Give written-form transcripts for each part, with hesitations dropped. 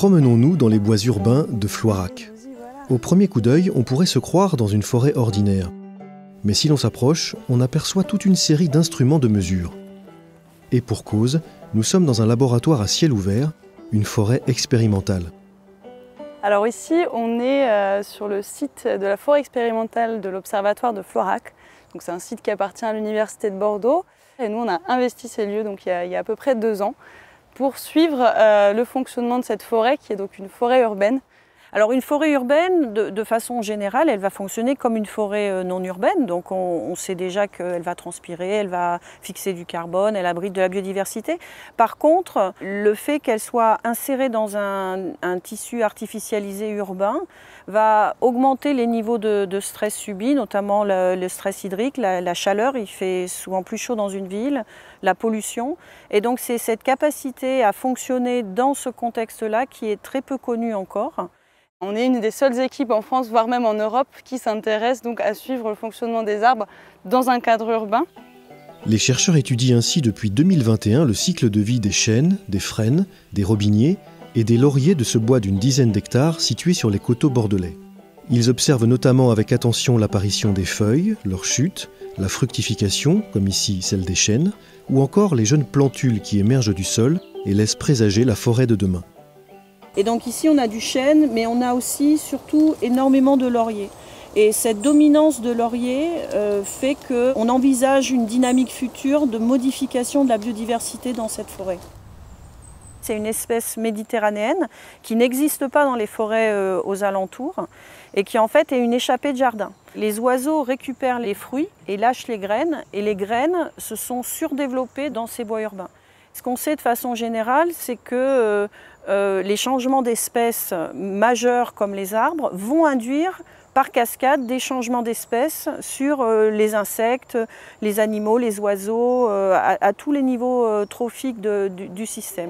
Promenons-nous dans les bois urbains de Floirac. Au premier coup d'œil, on pourrait se croire dans une forêt ordinaire. Mais si l'on s'approche, on aperçoit toute une série d'instruments de mesure. Et pour cause, nous sommes dans un laboratoire à ciel ouvert, une forêt expérimentale. Alors ici, on est sur le site de la forêt expérimentale de l'Observatoire de Floirac. Donc c'est un site qui appartient à l'Université de Bordeaux. Et nous, on a investi ces lieux donc, il y a à peu près 2 ans pour suivre le fonctionnement de cette forêt, qui est donc une forêt urbaine. Alors une forêt urbaine, de façon générale, elle va fonctionner comme une forêt non urbaine. Donc on sait déjà qu'elle va transpirer, elle va fixer du carbone, elle abrite de la biodiversité. Par contre, le fait qu'elle soit insérée dans un tissu artificialisé urbain va augmenter les niveaux de stress subis, notamment le stress hydrique, la chaleur. Il fait souvent plus chaud dans une ville, la pollution. Et donc c'est cette capacité à fonctionner dans ce contexte-là qui est très peu connue encore. On est une des seules équipes en France, voire même en Europe, qui s'intéresse donc à suivre le fonctionnement des arbres dans un cadre urbain. Les chercheurs étudient ainsi depuis 2021 le cycle de vie des chênes, des frênes, des robiniers et des lauriers de ce bois d'une dizaine d'hectares situé sur les coteaux bordelais. Ils observent notamment avec attention l'apparition des feuilles, leur chute, la fructification, comme ici celle des chênes, ou encore les jeunes plantules qui émergent du sol et laissent présager la forêt de demain. Et donc ici on a du chêne, mais on a aussi surtout énormément de lauriers. Et cette dominance de laurier fait qu'on envisage une dynamique future de modification de la biodiversité dans cette forêt. C'est une espèce méditerranéenne qui n'existe pas dans les forêts aux alentours et qui en fait est une échappée de jardin. Les oiseaux récupèrent les fruits et lâchent les graines, et les graines se sont surdéveloppées dans ces bois urbains. Ce qu'on sait de façon générale, c'est que les changements d'espèces majeurs comme les arbres vont induire par cascade des changements d'espèces sur les insectes, les animaux, les oiseaux, à tous les niveaux trophiques du système.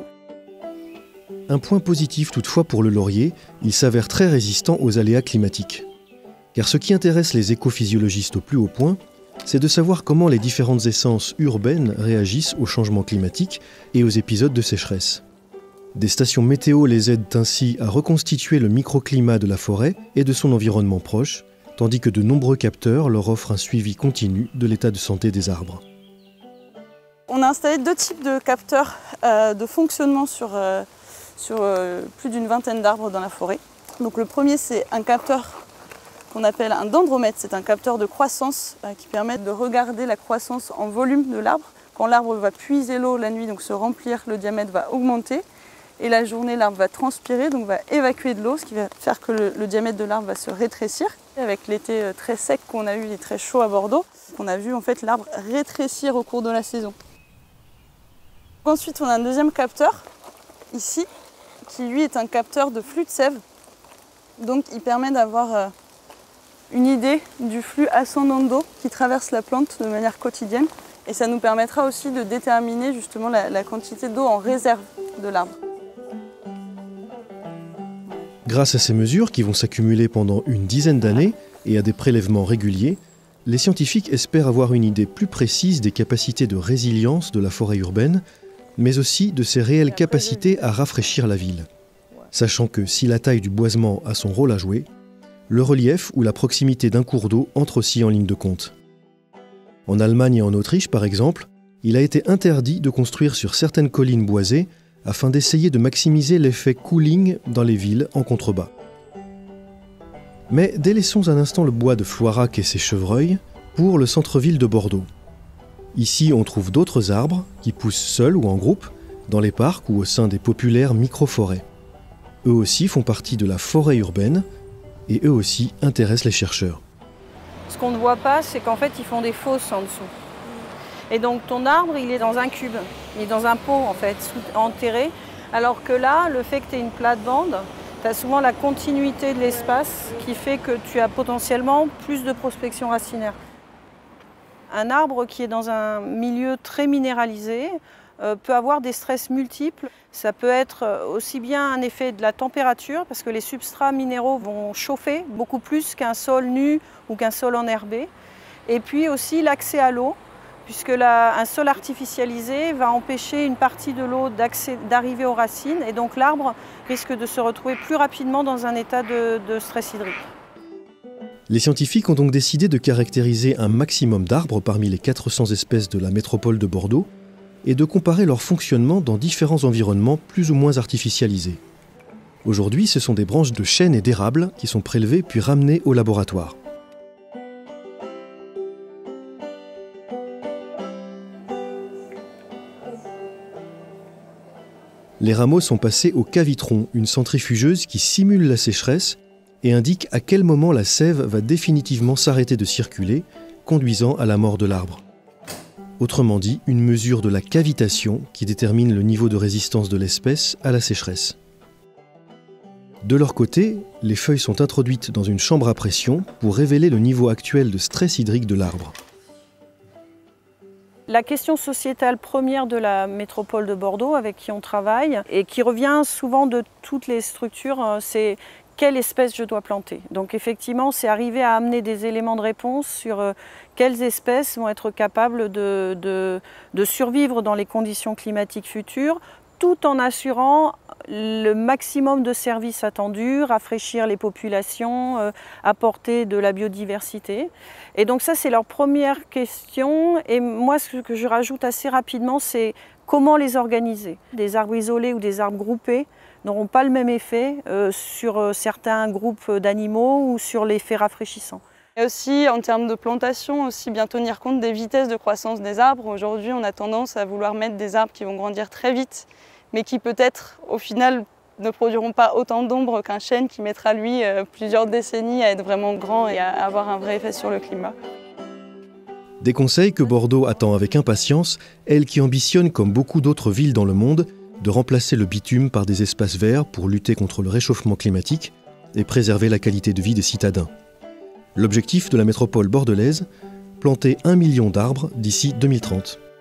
Un point positif toutefois pour le laurier, il s'avère très résistant aux aléas climatiques. Car ce qui intéresse les écophysiologistes au plus haut point, c'est de savoir comment les différentes essences urbaines réagissent aux changements climatiques et aux épisodes de sécheresse. Des stations météo les aident ainsi à reconstituer le microclimat de la forêt et de son environnement proche, tandis que de nombreux capteurs leur offrent un suivi continu de l'état de santé des arbres. On a installé 2 types de capteurs de fonctionnement sur plus d'une vingtaine d'arbres dans la forêt. Donc le premier, c'est un capteur qu'on appelle un dendromètre. C'est un capteur de croissance qui permet de regarder la croissance en volume de l'arbre. Quand l'arbre va puiser l'eau la nuit, donc se remplir, le diamètre va augmenter. Et la journée, l'arbre va transpirer, donc va évacuer de l'eau, ce qui va faire que le diamètre de l'arbre va se rétrécir. Avec l'été très sec qu'on a eu et très chaud à Bordeaux, on a vu en fait l'arbre rétrécir au cours de la saison. Ensuite, on a un deuxième capteur, ici, qui lui est un capteur de flux de sève. Donc il permet d'avoir une idée du flux ascendant d'eau qui traverse la plante de manière quotidienne. Et ça nous permettra aussi de déterminer justement la quantité d'eau en réserve de l'arbre. Grâce à ces mesures qui vont s'accumuler pendant une dizaine d'années et à des prélèvements réguliers, les scientifiques espèrent avoir une idée plus précise des capacités de résilience de la forêt urbaine, mais aussi de ses réelles capacités à rafraîchir la ville. Sachant que si la taille du boisement a son rôle à jouer, le relief ou la proximité d'un cours d'eau entre aussi en ligne de compte. En Allemagne et en Autriche, par exemple, il a été interdit de construire sur certaines collines boisées afin d'essayer de maximiser l'effet cooling dans les villes en contrebas. Mais délaissons un instant le bois de Floirac et ses chevreuils pour le centre-ville de Bordeaux. Ici, on trouve d'autres arbres qui poussent seuls ou en groupe, dans les parcs ou au sein des populaires micro-forêts. Eux aussi font partie de la forêt urbaine et eux aussi intéressent les chercheurs. Ce qu'on ne voit pas, c'est qu'en fait, ils font des fosses en dessous. Et donc ton arbre, il est dans un cube, il est dans un pot en fait, enterré. Alors que là, le fait que tu aies une plate-bande, tu as souvent la continuité de l'espace qui fait que tu as potentiellement plus de prospection racinaire. Un arbre qui est dans un milieu très minéralisé peut avoir des stress multiples. Ça peut être aussi bien un effet de la température, parce que les substrats minéraux vont chauffer beaucoup plus qu'un sol nu ou qu'un sol enherbé. Et puis aussi l'accès à l'eau, puisque un sol artificialisé va empêcher une partie de l'eau d'arriver aux racines et donc l'arbre risque de se retrouver plus rapidement dans un état de stress hydrique. Les scientifiques ont donc décidé de caractériser un maximum d'arbres parmi les 400 espèces de la métropole de Bordeaux et de comparer leur fonctionnement dans différents environnements plus ou moins artificialisés. Aujourd'hui, ce sont des branches de chêne et d'érable qui sont prélevées puis ramenées au laboratoire. Les rameaux sont passés au cavitron, une centrifugeuse qui simule la sécheresse et indique à quel moment la sève va définitivement s'arrêter de circuler, conduisant à la mort de l'arbre. Autrement dit, une mesure de la cavitation qui détermine le niveau de résistance de l'espèce à la sécheresse. De leur côté, les feuilles sont introduites dans une chambre à pression pour révéler le niveau actuel de stress hydrique de l'arbre. La question sociétale première de la métropole de Bordeaux avec qui on travaille et qui revient souvent de toutes les structures, c'est quelle espèce je dois planter. Donc effectivement, c'est arriver à amener des éléments de réponse sur quelles espèces vont être capables de survivre dans les conditions climatiques futures, tout en assurant le maximum de services attendus, rafraîchir les populations, apporter de la biodiversité. Et donc ça, c'est leur première question. Et moi, ce que je rajoute assez rapidement, c'est comment les organiser. Des arbres isolés ou des arbres groupés n'auront pas le même effet sur certains groupes d'animaux ou sur l'effet rafraîchissant. Et aussi, en termes de plantation, aussi bien tenir compte des vitesses de croissance des arbres. Aujourd'hui, on a tendance à vouloir mettre des arbres qui vont grandir très vite, mais qui peut-être, au final, ne produiront pas autant d'ombre qu'un chêne qui mettra, lui, plusieurs décennies à être vraiment grand et à avoir un vrai effet sur le climat. Des conseils que Bordeaux attend avec impatience, elle qui ambitionne, comme beaucoup d'autres villes dans le monde, de remplacer le bitume par des espaces verts pour lutter contre le réchauffement climatique et préserver la qualité de vie des citadins. L'objectif de la métropole bordelaise, planter 1 million d'arbres d'ici 2030.